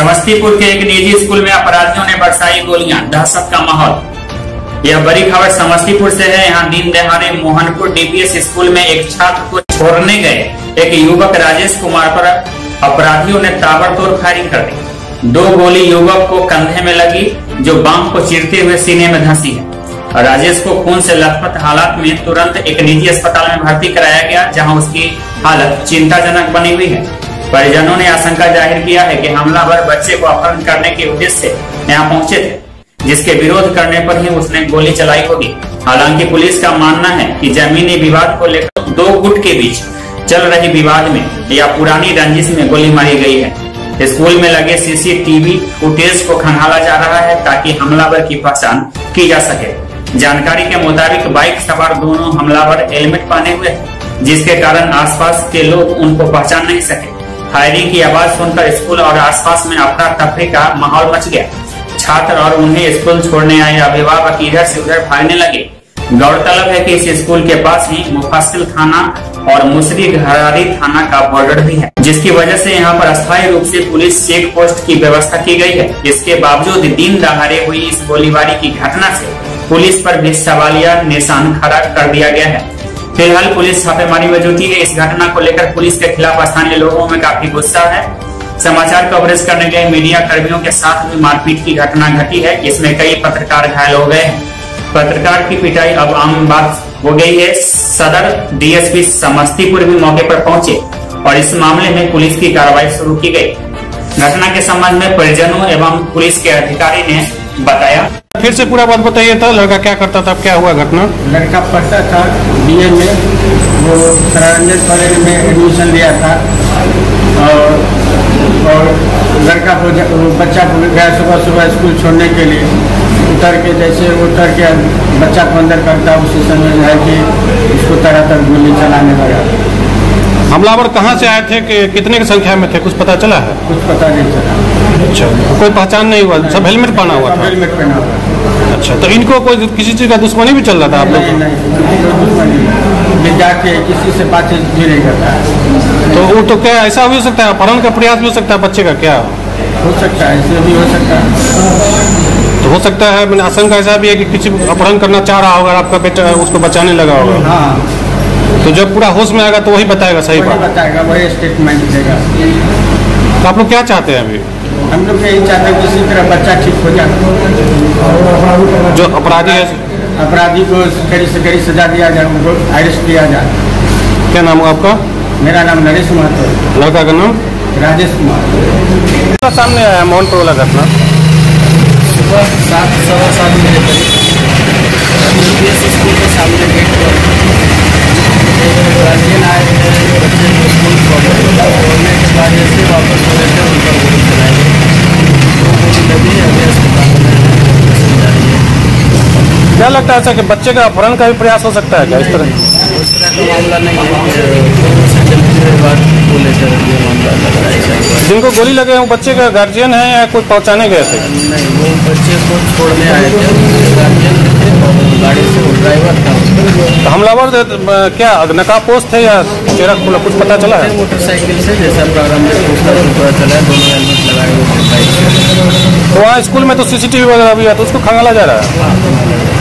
समस्तीपुर के एक निजी स्कूल में अपराधियों ने बरसाई गोलियां, दहशत का माहौल। यह बड़ी खबर समस्तीपुर से है। यहाँ दिन दहाड़े मोहनपुर डीपीएस स्कूल में एक छात्र को छोड़ने गए एक युवक राजेश कुमार पर अपराधियों ने ताबड़तोड़ फायरिंग कर दी। 2 गोली युवक को कंधे में लगी, जो बांह को चीरते हुए सीने में धंसी है। राजेश को खून से लथपथ हालात में तुरंत एक निजी अस्पताल में भर्ती कराया गया, जहां उसकी हालत चिंताजनक बनी हुई है। परिजनों ने आशंका जाहिर किया है कि हमलावर बच्चे को अपहरण करने के उद्देश्य से यहाँ पहुंचे थे, जिसके विरोध करने पर ही उसने गोली चलाई होगी। हालांकि पुलिस का मानना है कि जमीनी विवाद को लेकर 2 गुट के बीच चल रही विवाद में या पुरानी रंजिश में गोली मारी गई है। स्कूल में लगे सीसीटीवी फुटेज को खंगाला जा रहा है ताकि हमलावर की पहचान की जा सके। जानकारी के मुताबिक बाइक सवार दोनों हमलावर हेलमेट पहने हुए थे, जिसके कारण आसपास के लोग उनको पहचान नहीं सके। फायरिंग की आवाज सुनकर स्कूल और आसपास में अफरा तफरी का माहौल मच गया। छात्र और उन्हें स्कूल छोड़ने आए अभिभावक इधर से उधर भागने लगे। गौरतलब है कि इस स्कूल के पास ही मुफस्सिल थाना और मुसरी घरारी थाना का बॉर्डर भी है, जिसकी वजह से यहाँ पर अस्थायी रूप से पुलिस चेक पोस्ट की व्यवस्था की गई है। इसके बावजूद दिन दहाड़े हुई इस गोलीबारी की घटना से पुलिस पर भी सवालिया निशान खड़ा कर दिया गया है। फिलहाल पुलिस छापेमारी में जुटी है। इस घटना को लेकर पुलिस के खिलाफ स्थानीय लोगों में काफी गुस्सा है। समाचार कवरेज करने गए मीडिया कर्मियों के साथ भी मारपीट की घटना घटी है। इसमें कई पत्रकार घायल हो गए हैं। पत्रकार की पिटाई अब आम बात हो गई है। सदर डीएसपी समस्तीपुर भी मौके पर पहुंचे और इस मामले में पुलिस की कार्रवाई शुरू की गई। घटना के संबंध में परिजनों एवं पुलिस के अधिकारी ने बताया। फिर से पूरा बात बताइए था। लड़का क्या करता था, क्या हुआ घटना? लड़का पढ़ता था बीए में, वो सरारंजन कॉलेज में एडमिशन लिया था और लड़का बच्चा को गया सुबह सुबह स्कूल छोड़ने के लिए। उतर के बच्चा को अंदर करता, उसी समय है कि उसको तरह गोली चलाने लगा। हमलावर कहाँ से आए थे, कि कितने की संख्या में थे, कुछ पता चला है? कुछ पता नहीं चला। अच्छा, कोई पहचान नहीं हुआ? सब हेलमेट पहना हुआ था? हेलमेट पहना हुआ। अच्छा, तो इनको कोई किसी चीज का दुश्मनी भी चल रहा था आप लोग? नहीं, जाके किसी से बातचीत भी नहीं करता है। तो वो तो क्या ऐसा हो सकता है, अपहरण का प्रयास भी हो सकता है बच्चे का? क्या हो सकता है, ऐसे भी हो सकता है। तो हो सकता है, मैंने आशंका ऐसा भी है कि किसी अपहरण करना चाह रहा होगा, आपका बेटा उसको बचाने लगा होगा। हाँ, तो जब पूरा होश में आएगा तो वही बताएगा, सही बात बताएगा, वही स्टेटमेंट देगा। तो आप लोग क्या चाहते हैं अभी? हम लोग यही चाहते हैं किसी तरह बच्चा ठीक हो जाए। जो अपराधी है, अपराधी को कड़ी से कड़ी सजा दिया जाए, उनको अरेस्ट किया जाए। क्या नाम है आपका? मेरा नाम नरेश महतो। लड़का का नाम? राजेश कुमार। सामने आया मोहनपुर वाला घटना सुबह 7 सवा 7 बजे करीब स्कूल के सामने गेट पर गार्जियन आए थे। बच्चे को स्कूल छोड़ने के बाद जैसे वापस हो रहे थे, उन पर गोली चलाई गई। 2 गोली लगी, अभी अस्पताल में जा रही है। क्या लगता है ऐसा कि बच्चे का अपहरण का भी प्रयास हो सकता है क्या? इस तरह का मामला नहीं है, बाद को लेकर ये मामला लग रहा है। जिनको गोली लगे वो बच्चे का गार्जियन है या कोई पहुंचाने गए थे? नहीं, वो बच्चे को छोड़ने आए थे, गार्जियन थे और गाड़ी से वो ड्राइवर था। तो हमलावर क्या नकाबपोश थे या चेहरा खुला, कुछ पता चला है? मोटरसाइकिल से, जैसा प्रारंभ में पता चला, दोनों हेलमेट लगाए हुए थे बाइक से। तो वहाँ स्कूल में तो सीसीटीवी वगैरह भी है, तो उसको खंगाला जा रहा है।